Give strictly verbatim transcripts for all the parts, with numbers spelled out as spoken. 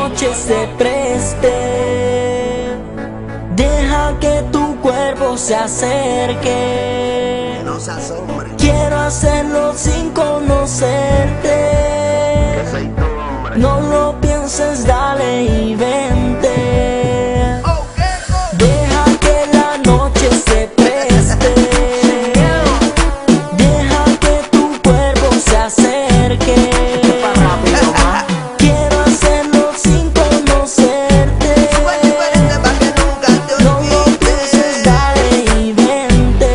noche se preste, deja que tu cuerpo se acerque. No se asombre. Quiero hacerlo sin conocerte. Que soy tu hombre. No lo pienses, dale y vente. Deja que la noche se preste, deja que tu cuerpo se acerque. Quiero hacerlo sin conocerte. No lo pienses, dale y vente.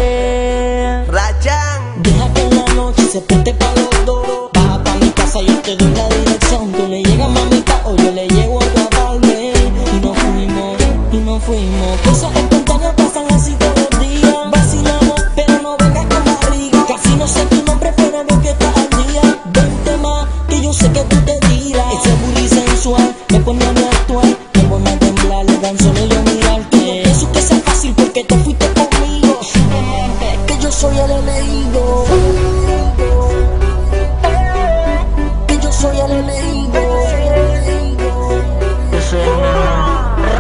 Deja que la noche se preste pa' los dos. Baja pa' mi casa, yo te doy la dirección. Tú le llegas, mamita, o yo le llego a grabarme. Y nos fuimos, y nos fuimos. Cosas espontáneas pasan así todos los días. Vacilamos, pero no vengas con barriga. Casi no sé tu nombre, pero veo que estás al día. Vente más, que yo sé que tú te tiras. Ese booty sensual me pone a mí actuar. Me pone a temblar, le dan solo yo mirarte. Eso que sea fácil porque te fuiste conmigo. Que yo soy el elegido. Que yo soy el elegido. Yo soy el elegido.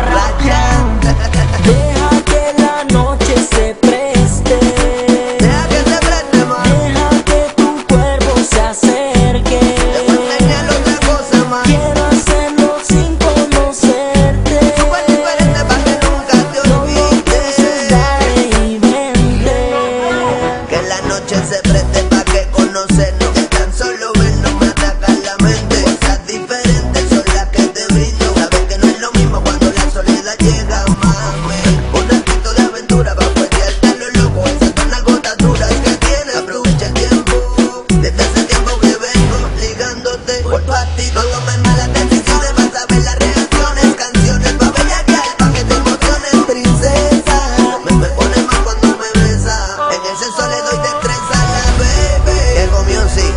Deja que la noche se preste, Deja que se preste más. deja que tu cuerpo se acerque. Te voy a enseñar otra cosa más. Quiero hacerlo sin conocerte. Tú eres diferente pa' que nunca te No lo pienses, olvides. dale y vente. Que la noche se preste pa' que conocernos. Que tan solo vernos me ataca la mente. Cosas diferentes son las que te brindo. Sabes que no es lo mismo cuando la soledad llega, mami. Un ratito de aventura pa' puedearte a lo loco. Esas son las gotas duras que tienes. Aprovecha el tiempo. Desde hace tiempo que vengo ligándote. Por tu actitud, no tomes malas decisiones. Vas a ver las reacciones. Canciones pa' bellaquear, pa' que te emociones, princesa. Me, me pone mal cuando me besa. En el sexo le doy destreza a la bebé. Ego Music.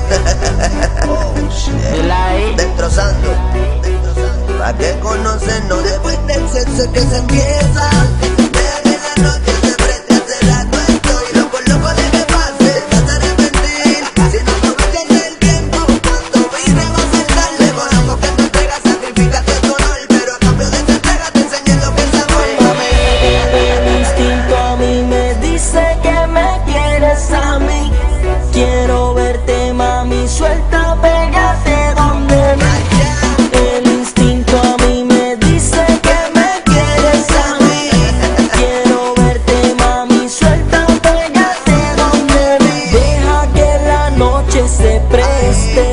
Destrozando. Pa' que conocernos después del sexo que se empieza. Deja que la noche se preste, hace rato estoy loco, loco de que pase. Te vas a arrepentir si no tomas el tiempo. Cuando vine va a ser tarde. Conozco que tu entrega sacrificaste tu honor, pero a cambio de esa entrega te enseñé lo que es amor, mami. El instinto a mí me dice que me quieres a mí. Quiero verte, mami, suelta, pégate donde me. El instinto a mí me dice que me quieres a mí. Quiero verte, mami, suelta, pégate donde me. Deja que la noche se preste,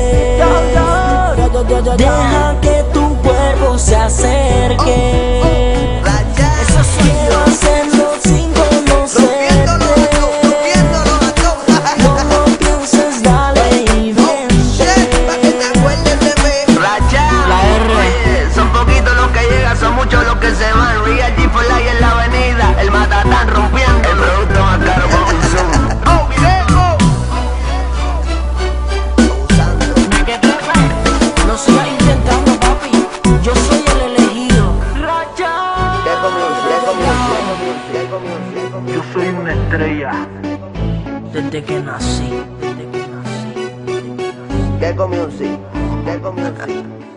deja que tu cuerpo se acerque. Eso Quiero hacerlo sin conocerte. No lo pienses, dale y vente. La R. Son poquitos los que llegan, son muchos los que se van. Real G for Life en la avenida. El Matatán rompiendo. El producto más caro con un zoom. ¡Oh, video! No sigas intentando, papi. Yo soy el elegido. ¿Qué comienza? ¿Qué comienza? ¿Qué comienza? Yo soy una estrella. Desde que nací, desde que nací, desde que nací. ¿Qué comienza? ¿Qué comienza?